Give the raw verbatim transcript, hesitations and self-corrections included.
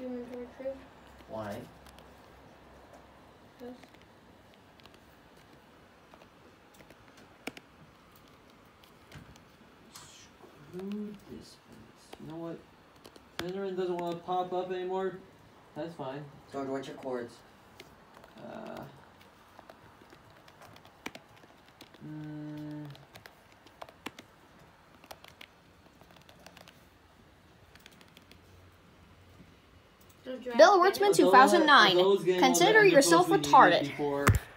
your inventory true? Why? Yes. Screw this place. You know what? Fenderin doesn't want to pop up anymore. That's fine. George, what's your chords? Uh. Mm, So draft Bill it. Ritzman, Are two thousand those- nine. are those game Consider modes that yourself we needed retarded. before?